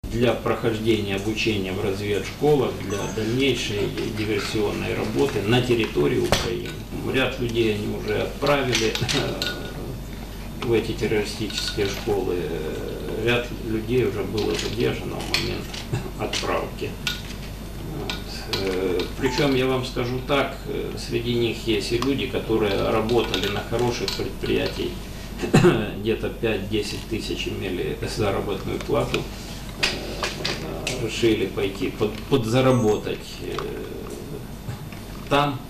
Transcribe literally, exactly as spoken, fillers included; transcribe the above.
для прохождения обучения в разведшколах, для дальнейшей диверсионной работы на территории Украины. Ряд людей они уже отправили в эти террористические школы. Ряд людей уже было задержано в момент отправки. Вот. Причем я вам скажу так, среди них есть и люди, которые работали на хороших предприятиях, где-то пять-десять тысяч имели заработную плату, решили пойти под, подзаработать там,